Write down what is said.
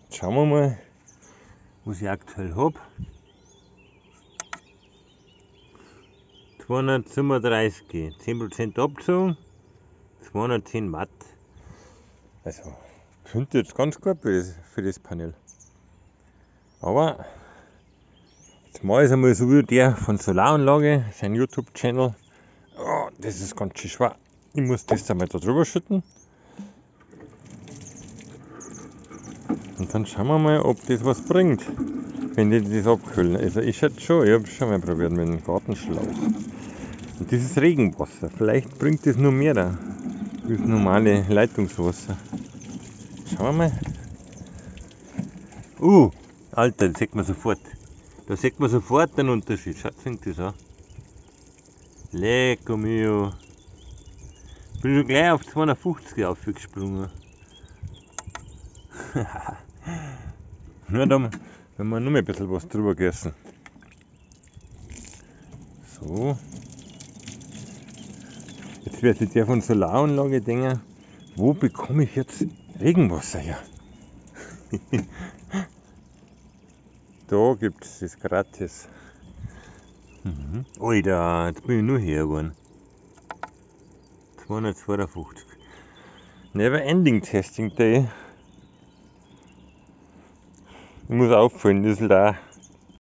Schauen wir mal, was ich aktuell habe. 237, 10% Abzug, 210 Watt. Also, könnte jetzt ganz gut für das Panel. Aber jetzt mache ich es einmal so wie der von Solaranlage, sein YouTube-Channel. Oh, das ist ganz schön schwer. Ich muss das einmal da drüber schütten. Und dann schauen wir mal, ob das was bringt, wenn die das abkühlen. Also ich schätze schon, ich habe es schon mal probiert mit dem Gartenschlauch. Und das ist Regenwasser. Vielleicht bringt das nur mehr da, wie das normale Leitungswasser. Schauen wir mal. Alter, das sieht man sofort. Da sieht man sofort den Unterschied. Schaut euch das an. Lecco mio. Bin schon gleich auf 250 aufgesprungen. Nur dann, wenn wir noch mal ein bisschen was drüber gießen. So. Jetzt wird sich der von Solaranlage denken, wo bekomme ich jetzt Regenwasser her? Da gibt es das gratis. Alter, jetzt bin ich nur her geworden. 252. Never Ending Testing Day. Ich muss auffallen, das ist da